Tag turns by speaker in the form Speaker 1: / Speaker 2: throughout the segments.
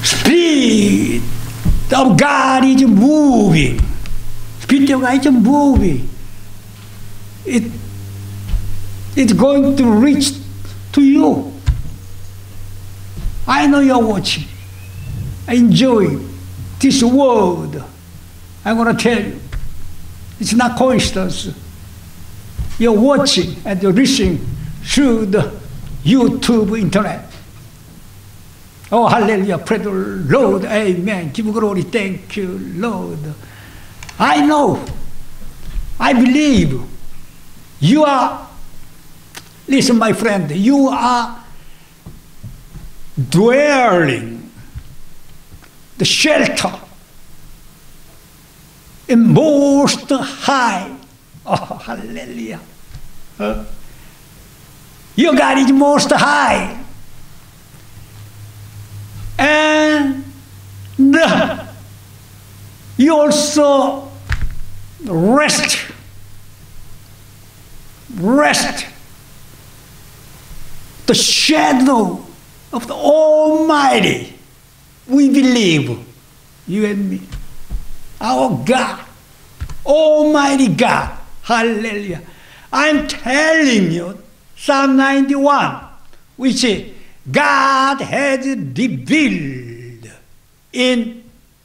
Speaker 1: Spirit of God is moving. Spirit of God is moving. It's going to reach to you. I know you're watching. Enjoy this word. I'm going to tell you. It's not coincidence. You're watching and you're listening through the YouTube internet. Oh, hallelujah. Praise the Lord. Amen. Give glory. Thank you, Lord. I know. I believe you are, listen, my friend, you are dwelling the shelter in most high. Oh, hallelujah. Your God is most high. And you also rest. The shadow of the Almighty. We believe, you and me. Our God, Almighty God. Hallelujah. I'm telling you, Psalm 91, which is, God has revealed in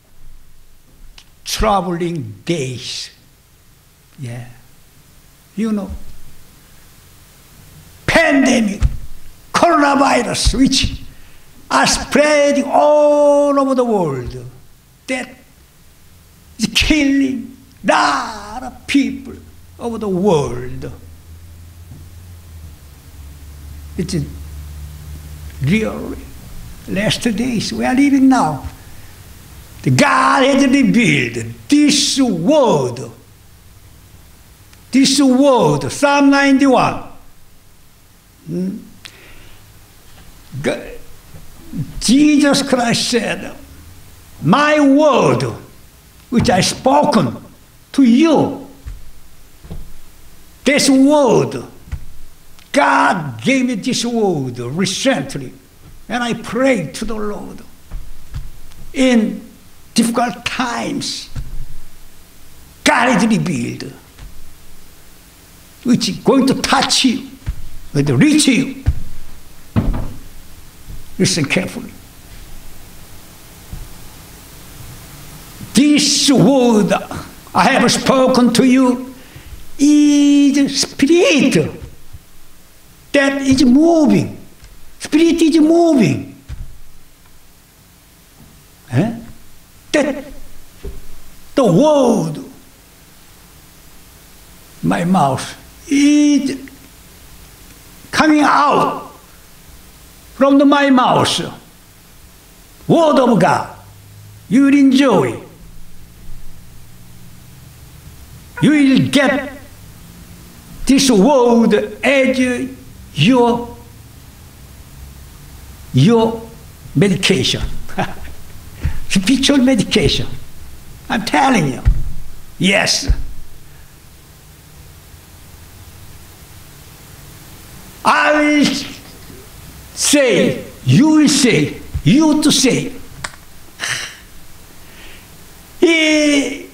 Speaker 1: troubling days. Yeah. You know, pandemic, coronavirus, which are spreading all over the world. That is killing a lot of people over the world. It's really last days we are living now. The God has revealed this word, Psalm 91. Jesus Christ said, my word, which I spoken to you, this word, God gave me this word recently, and I prayed to the Lord. In difficult times, God is revealed, which is going to touch you, going to reach you. Listen carefully. This word I have spoken to you is spirit that is moving. Spirit is moving. That the word, my mouth, is coming out from my mouth. Word of God. You will enjoy. You will get this word as your medication. Spiritual medication. I'm telling you. Yes. I will say, you will say, you to say, He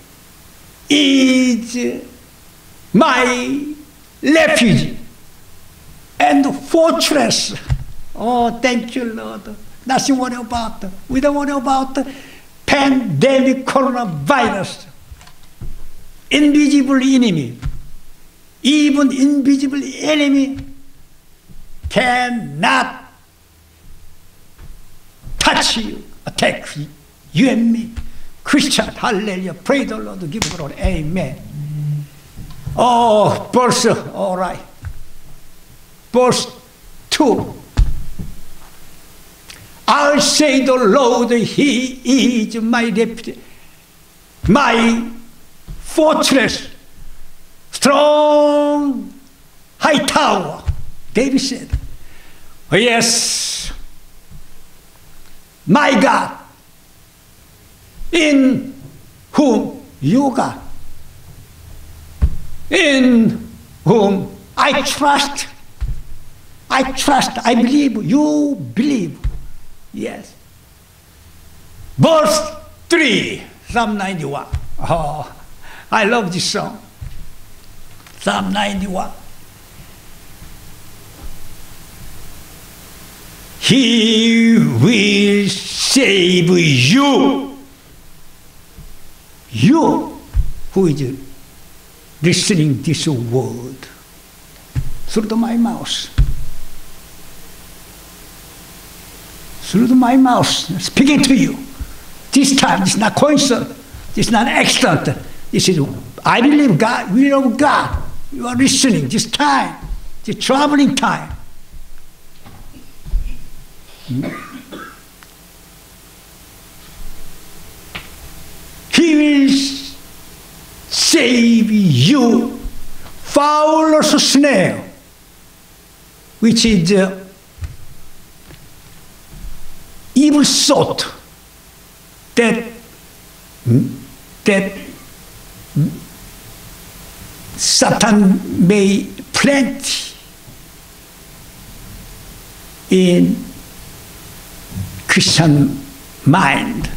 Speaker 1: is my refuge and fortress. Oh, thank you, Lord. Nothing worry about. We don't worry about pandemic coronavirus. Invisible enemy. Even invisible enemy cannot touch you, attack you and me. Christian, hallelujah, praise the Lord, give glory, amen. Oh, verse, all right. Verse 2. I'll say the Lord, He is my refuge, my fortress, strong, high tower. David said, oh, yes, my God, in whom you God, in whom I trust, I believe, you believe, yes. Verse 3, Psalm 91. Oh, I love this song. Psalm 91. He will save you. You who is listening this word through my mouth. Through my mouth, speaking to you. This time, it's not coincidence. It's not accident. This is, I believe God, will of God. You are listening this time, the traveling time. He will save you. Fowler's snare, which is evil thought that Satan may plant in Christian mind.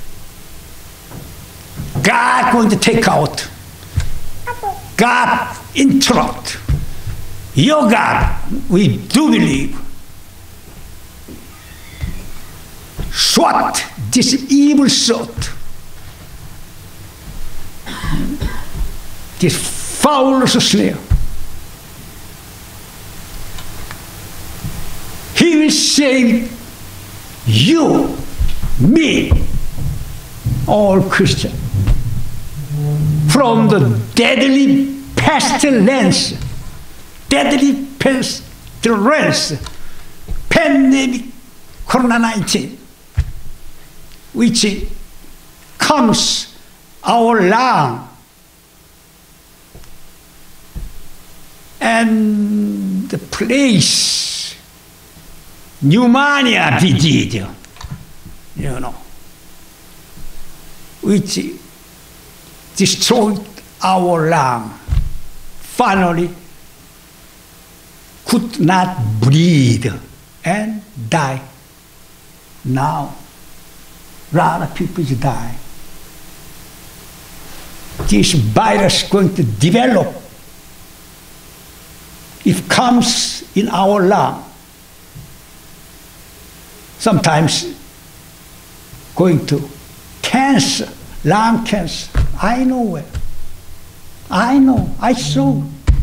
Speaker 1: God going to take out. God interrupt. Your God, we do believe, swat this evil thought, this foul snare. He will save you, me, all Christians, from the deadly pestilence, pandemic Corona-19, which comes our land and the place, pneumonia disease, you know, which destroyed our land. Finally, could not breathe and die. Now, a lot of people die. This virus is going to develop. It comes in our lung. Sometimes going to cancer, lung cancer. I know where. I know. I saw.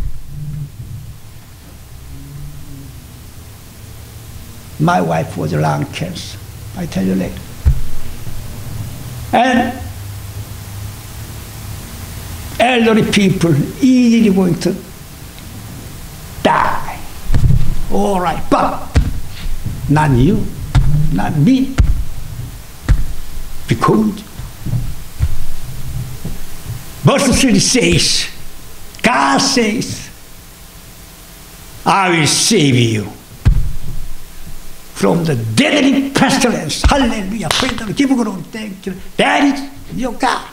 Speaker 1: My wife was lung cancer. I tell you later. And elderly people easily going to die. All right, but not you, not me. Because verse 3 says, God says, I will save you from the deadly pestilence. Hallelujah. Praise the Lord. Give glory. Thank you. That is your God.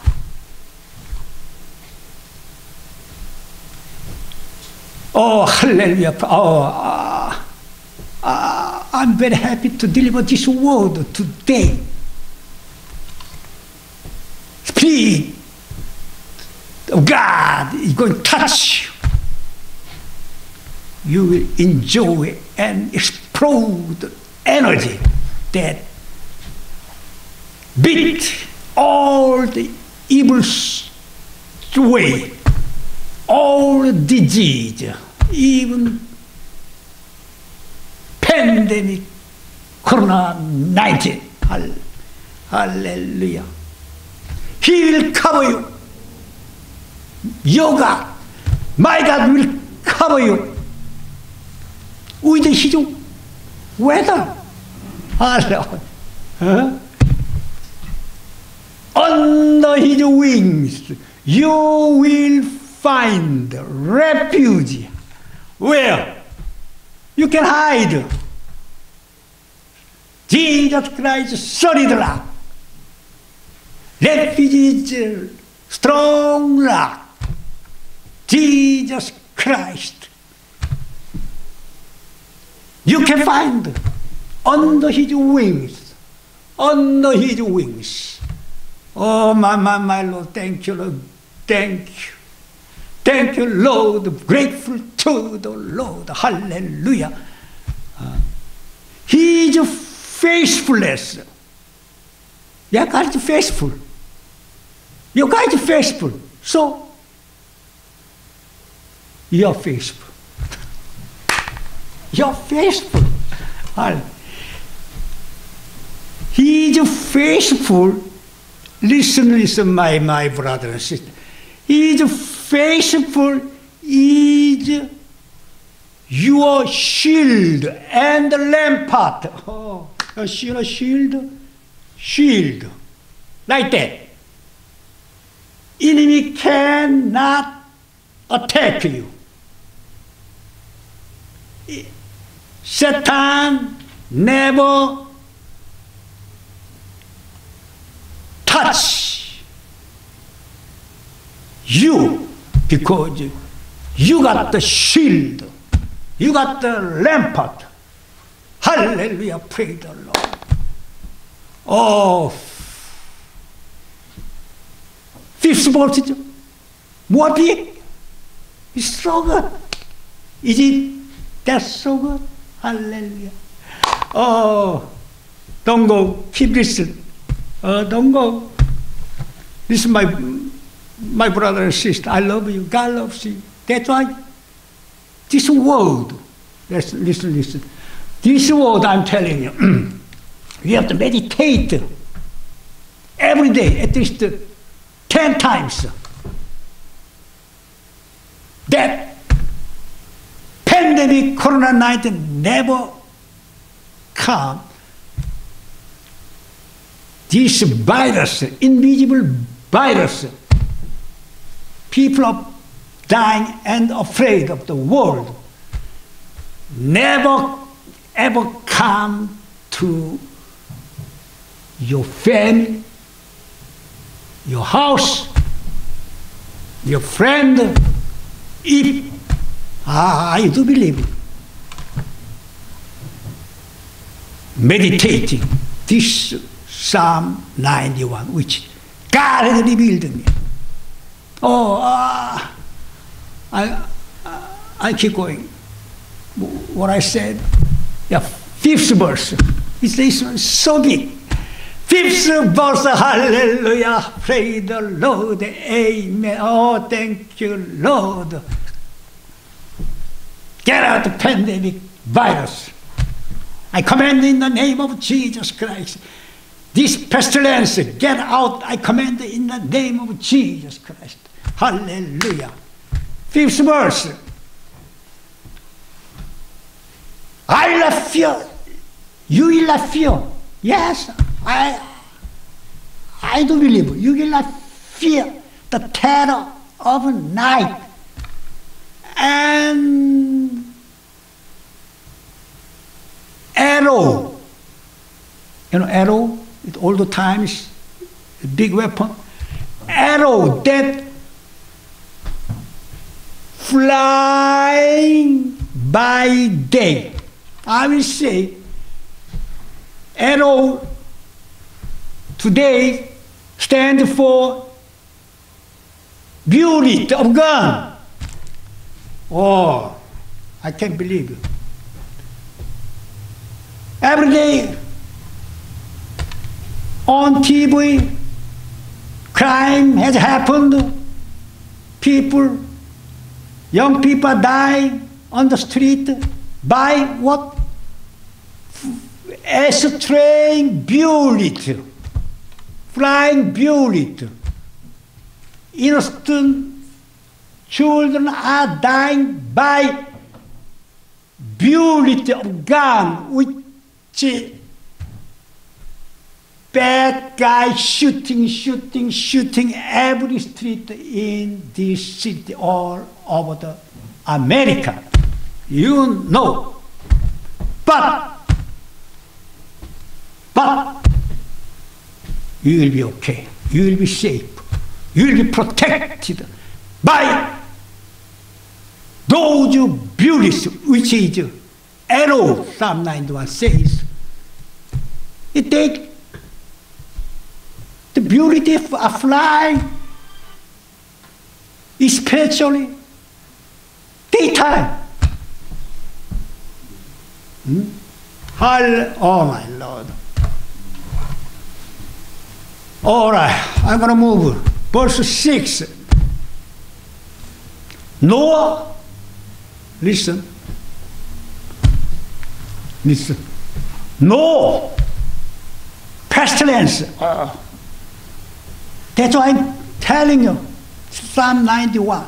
Speaker 1: Oh, hallelujah. Oh, I'm very happy to deliver this word today. Spirit of God is going to touch you. You will enjoy and explode energy that beat all the evils away, all the disease, even pandemic, Corona-19. Hallelujah. He will cover you. Your God, my God will cover you with His weather. Hallelujah. Huh? Under His wings, you will find refuge. Where? You can hide. Jesus Christ, solid rock. Refuge is strong rock. Jesus Christ. You can find under His wings. under his wings. Oh, my Lord, thank you, Lord. Thank you. Thank you, Lord. Grateful to the Lord. Hallelujah. His faithfulness. Yeah, God is faithful. Your God is faithful. So, you're faithful. You're faithful. He is faithful. Listen, my brother and sister. He is faithful, is your shield and rampart. Oh, a shield. Like that. Enemy cannot attack you. Satan never touch you because you got the shield, you got the rampart. Hallelujah, praise the Lord. Oh, fifth voltage, more big, it's so good. Is it that so good? Hallelujah. Oh, don't go, keep listening. Don't go. This is my brother and sister. I love you. God loves you. That's why this word, listen. This word I'm telling you, you have to meditate every day, at least 10 times. That pandemic, Corona-19 never come. This virus, invisible virus, people are dying and afraid of the world, never ever come to your family, your house, your friend, if I do believe it. Meditating this Psalm 91, which God has revealed to me. Oh, I keep going. What I said, yeah, fifth verse. It's so big. Fifth verse, hallelujah, praise the Lord, amen. Oh, thank you, Lord. Get out the pandemic virus. I command in the name of Jesus Christ. This pestilence, get out, I command in the name of Jesus Christ. Hallelujah. Fifth verse. I will not fear. You will not fear. Yes, I do believe. You will not fear the terror of night. And arrow. You know, arrow, all the times, a big weapon. Arrow that flying by day. I will say, arrow today stands for unit of gun. Oh, I can't believe it. Every day on TV, crime has happened. People, young people are dying on the street by what? Airstraying bullet, flying bullet. Innocent children are dying by bullet of gun, which bad guys shooting every street in this city all over the America. You know. But you will be okay. You will be safe. You will be protected by those bullets, which is arrow, Psalm 91 says. It takes the beauty of flying, especially daytime. Oh my Lord. All right, I'm going to move. Verse 6. Noah, listen. Listen. No pestilence. That's why I'm telling you. Psalm 91.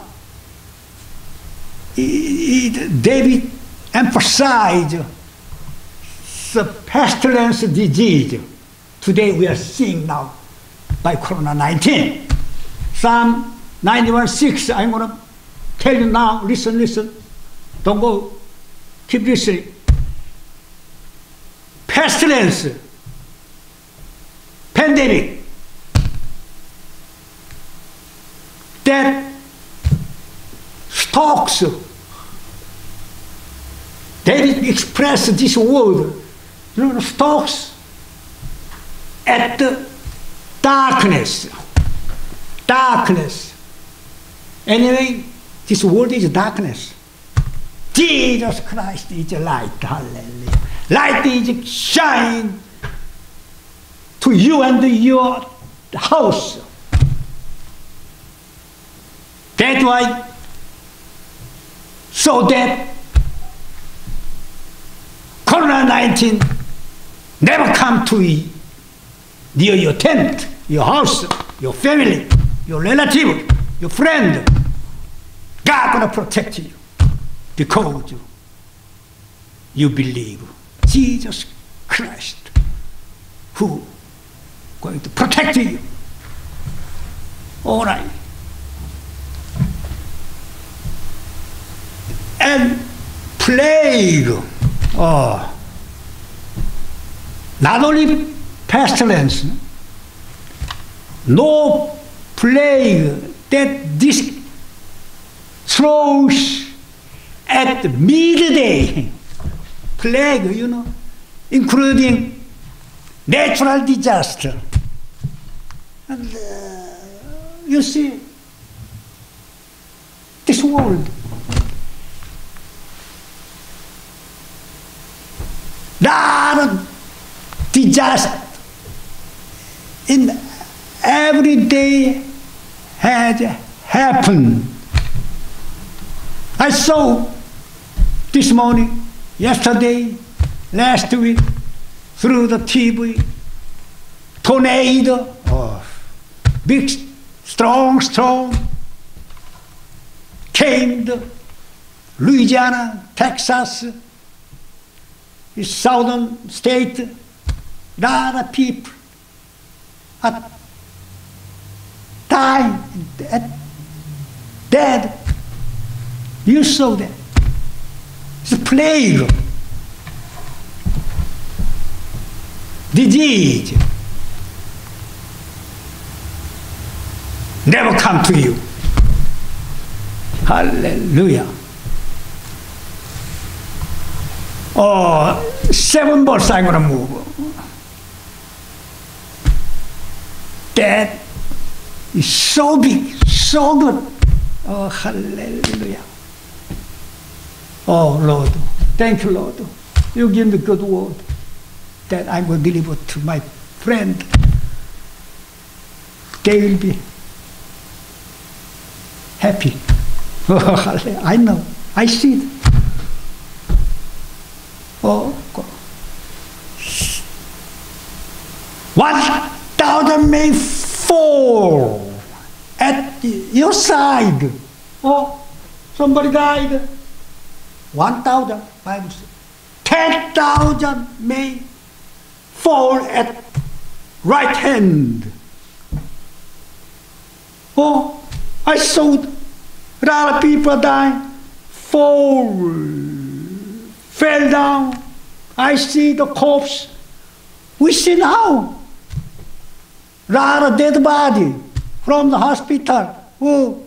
Speaker 1: David emphasized the pestilence disease. Today we are seeing now by Corona-19. Psalm 91:6. I'm going to tell you now. Listen, listen. Don't go. Keep listening. Pestilence, pandemic, that stalks. David expressed this word, stalks at the darkness. Darkness. Anyway, this word is darkness. Jesus Christ is light. Hallelujah. Light is shine to you and your house. That's why, so that Corona-19 never come to near your tent, your house, your family, your relative, your friend. God gonna protect you because you believe Jesus Christ, who going to protect you. All right. And plague. Oh, not only pestilence, no plague that this throws at midday. Plague, including natural disaster. And you see, this world, lot of disaster in every day had happened. I saw this morning, yesterday, last week, through the TV, tornado, big, strong, came to Louisiana, Texas, southern state. A lot of people are dying, dead. You saw that. It's a plague, disease. Never come to you. Hallelujah. 7 verse I'm going to move. That is so big, so good. Oh, hallelujah. Oh, Lord. Thank you, Lord. You give me good word that I will deliver to my friend. They will be happy. Oh, I know. I see it. Oh, God. 1,000 may fall at your side. Oh, somebody died. 1,000. 10,000 may fall at right hand. Oh, I saw a lot of people dying. Fell down. I see the corpse. We see now. A lot of dead body from the hospital who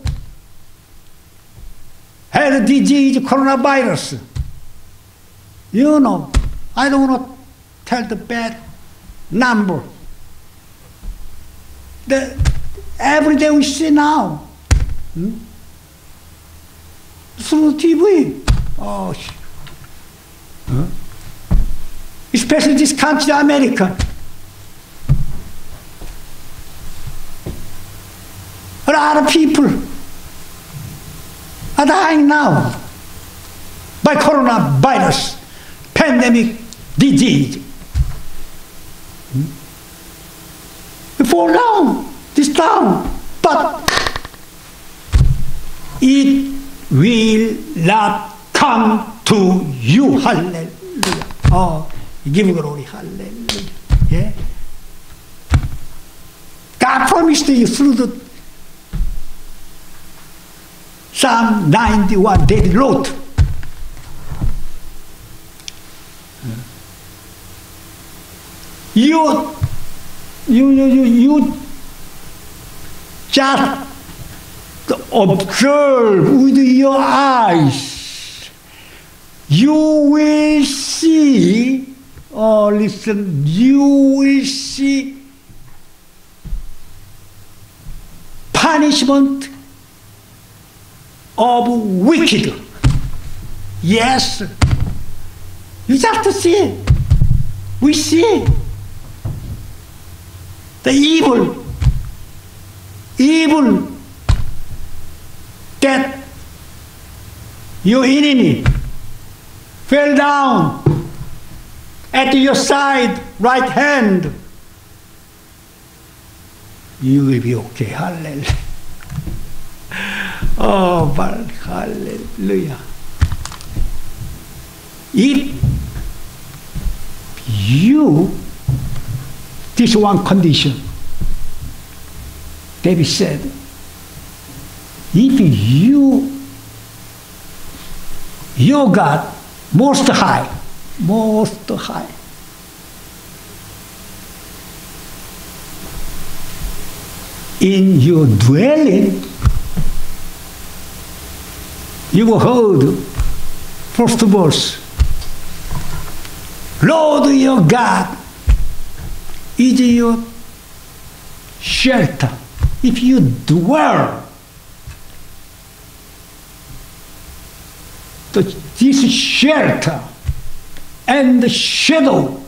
Speaker 1: had a disease, coronavirus. You know, I don't want to tell the bad number. every day we see now. Through TV. Oh, especially this country, America. A lot of people are dying now by coronavirus, pandemic disease. We fall down, this down, but it will not come to you. Hallelujah. Oh, give glory. Hallelujah. Yeah. God promised you through the Psalm 91, David wrote. You just observe with your eyes. You will see, oh listen, you will see punishment of wicked. Yes. You just see it. We see it. The evil that your enemy fell down at your side, right hand. You will be okay. Hallelujah. Oh, but hallelujah. If you, this one condition, David said, if your God, most high, in your dwelling, you will hold first verse. Lord your God is your shelter. If you dwell, this shelter and the shadow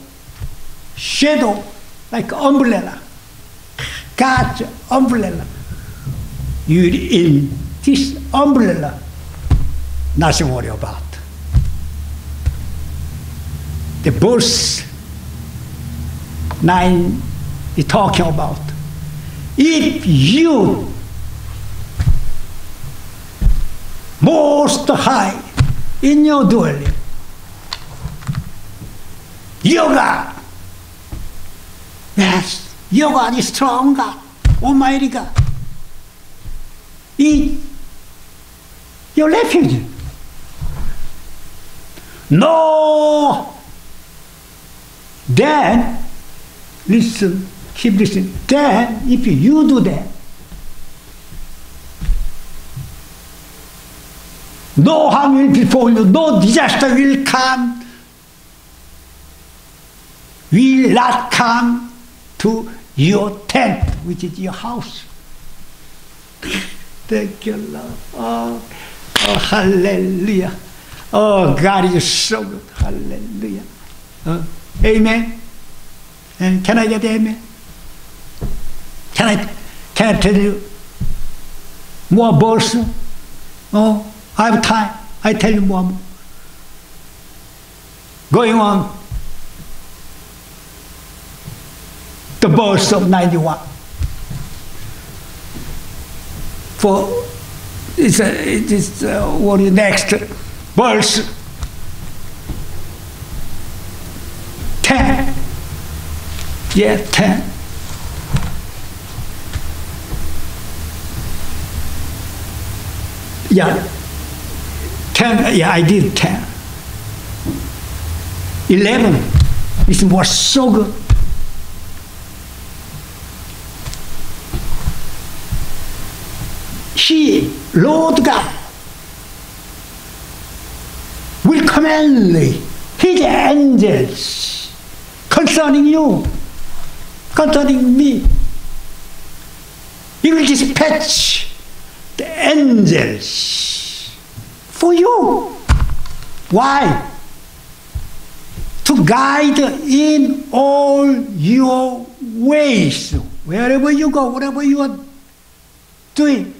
Speaker 1: like umbrella, God's umbrella, you in this umbrella, nothing to worry about. The verse 9 is talking about, if you most high in your dwelling, your God, yes, your God is strong God, Almighty God, is your refuge. No, then, listen, keep listening, then if you do that, no harm will befall you, no disaster will not come to your tent, which is your house. Thank you, Lord. Oh, hallelujah. Oh, God is so good. Hallelujah. Amen. And can I get amen? Can I tell you more verse? Oh, I have time. I tell you more. Going on. The verse of 91. For it is what is next verse 10. Yeah, 10. Yeah, 10. Yeah, I did 10. 11. It was so good. He, Lord God, will command His angels concerning you, concerning me, He will dispatch the angels for you. Why? To guide in all your ways. Wherever you go, whatever you are doing,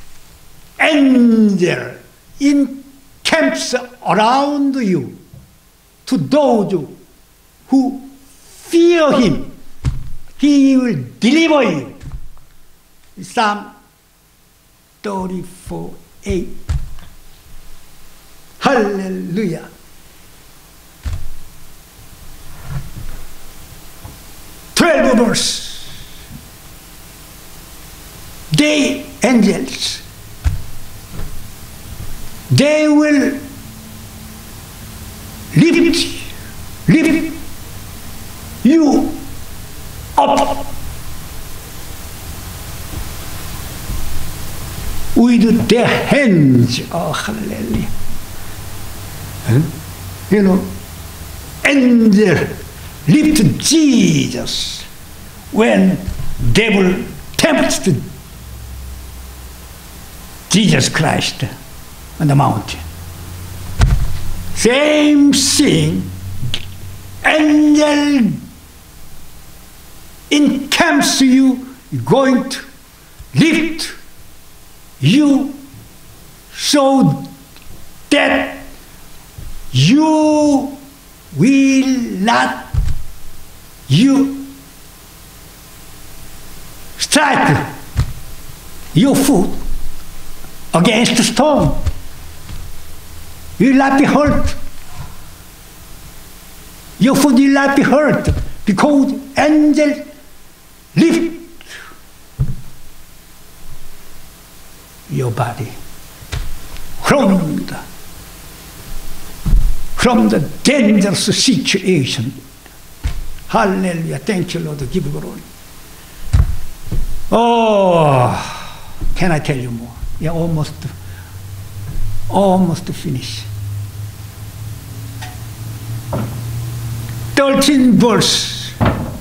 Speaker 1: angel encamps around you to those who fear him. He will deliver you. Psalm 34:8. Hallelujah. Verse. The angels, they will lift you up with their hands. Oh, hallelujah. You know, angel lift Jesus when devil tempted Jesus Christ on the mountain. Same thing, angel encamps you, going to lift you so that you will not strike your foot against the stone. You will not be hurt. Your foot will not be hurt because angels lift your body from the dangerous situation. Hallelujah. Thank you, Lord. Give glory. Oh, can I tell you more? Yeah, almost finished. 13th verse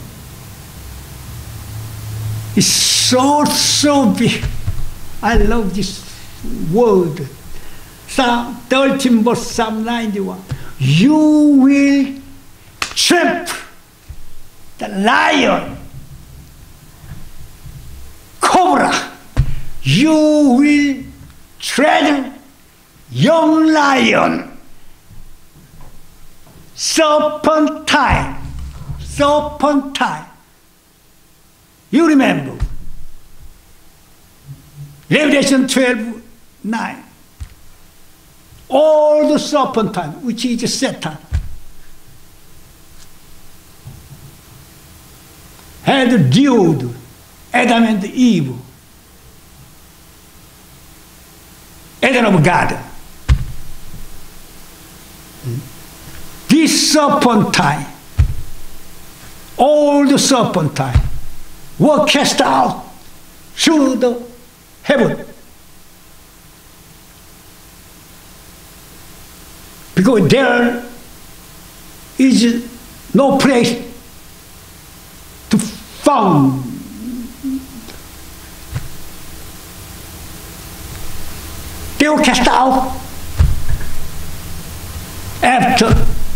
Speaker 1: is so big. I love this word. Psalm 13 verse Psalm 91. You will trample the lion, cobra. You will tread young lion, serpentine. You remember Revelation 12:9. All the serpentine, which is Satan, had duped Adam and Eve, Adam of God. This serpentine, all the serpentine, were cast out through the heaven. Because there is no place to found. They were cast out after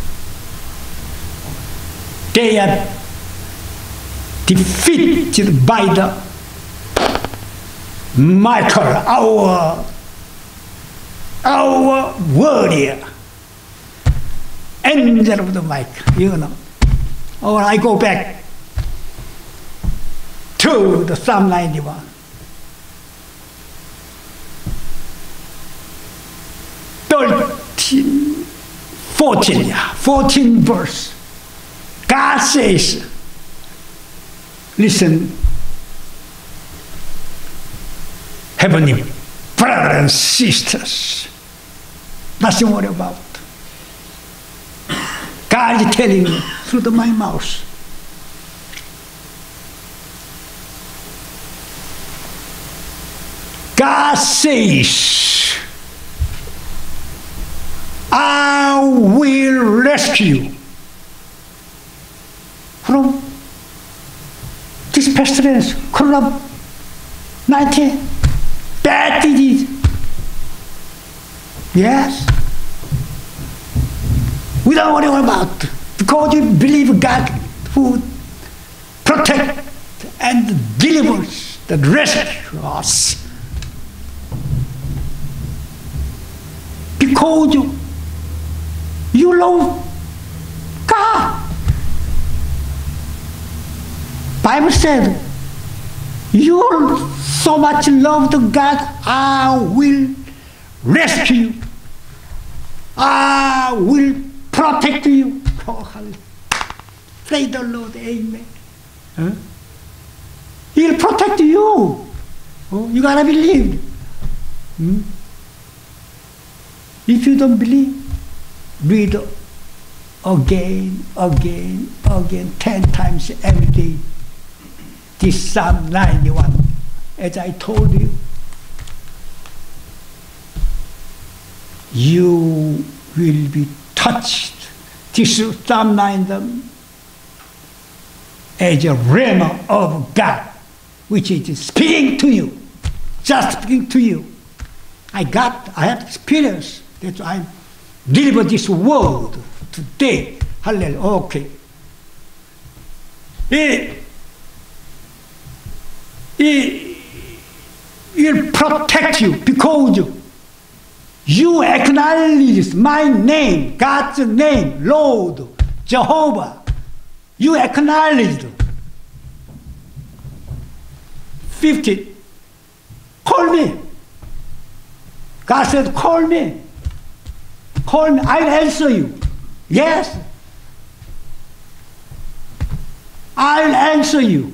Speaker 1: they are defeated by the Michael, our warrior, angel of the Michael, you know. Or I go back to the Psalm 91. 14 verse. God says, listen, heavenly brothers and sisters, nothing to worry about. God is telling me through my mouth. God says, I will rescue you from this pestilence, COVID-19. 19. Bad disease. Yes. We don't worry about it, because you believe God who protect and delivers the rescue us. Because you love God. Bible said, you so much love to God, I will rescue you. I will protect you. Oh, hallelujah. Praise the Lord, amen. Huh? He'll protect you. Oh, you gotta believe. If you don't believe, read again, 10 times every day. This Psalm 91, as I told you, you will be touched. This Psalm 91 as a rhema of God, which is speaking to you, just speaking to you. I had experience. That's why I deliver this word today. Hallelujah. Okay. He'll protect you because you acknowledge my name, God's name, Lord, Jehovah. You acknowledge. 50. Call me. God said, call me. Call me. I'll answer you. Yes. I'll answer you.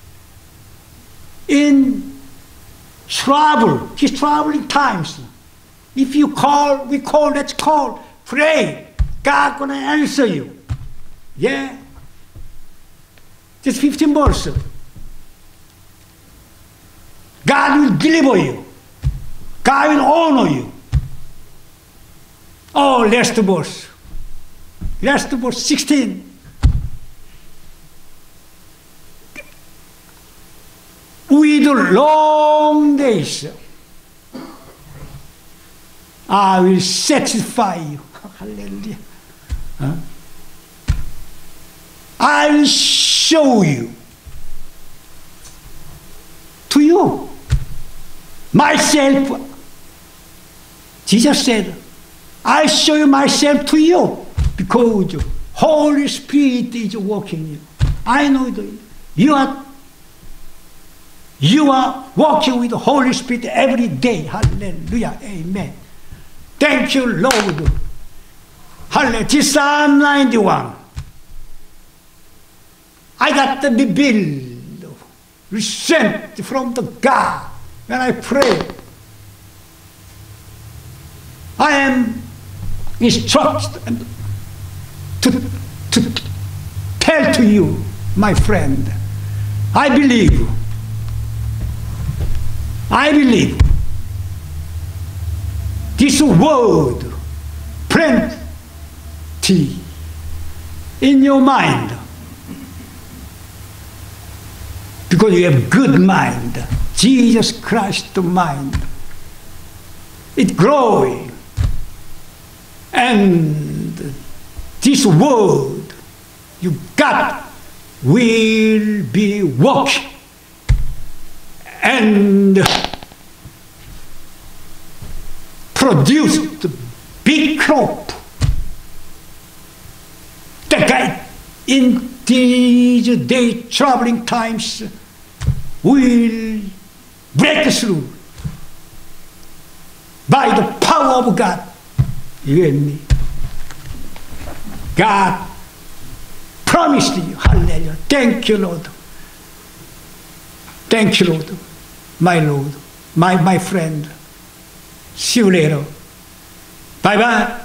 Speaker 1: In trouble, these troubling times, if you call, we call, let's call, pray, God gonna answer you. Yeah. Just 15 verse. God will deliver you. God will honor you. Oh, last verse. Last verse 16. With long days, I will satisfy you. Hallelujah. Huh? I will show you to you myself. Jesus said, I show you myself to you because Holy Spirit is working in you. I know that you are walking with the Holy Spirit every day. Hallelujah. Amen. Thank you, Lord. Hallelujah. Psalm 91. I got the bill sent from the God when I pray. I am instructed to tell to you, my friend, I believe. This word plenty in your mind because you have good mind, Jesus Christ mind. It's growing, and this word you got will be working and produce the big crop. The guy in these day troubling times will break through by the power of God. You and me. God promised you. Hallelujah. Thank you, Lord. Thank you, Lord. My Lord, my friend. See you later. Bye-bye.